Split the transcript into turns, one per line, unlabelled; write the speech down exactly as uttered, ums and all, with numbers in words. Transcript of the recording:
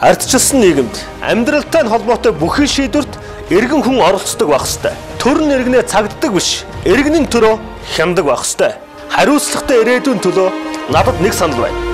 Ардчилсан нийгэмд амьдралтай холбоотой бүхэл шийдвэрт иргэн хүн оролцдог байх ёстой. Төр нэргэнээ цагддаг биш, иргэний төрөө хямдаг байх ёстой. Хариуцлагатай ирээдүйн төлөө надад нэг санал байна.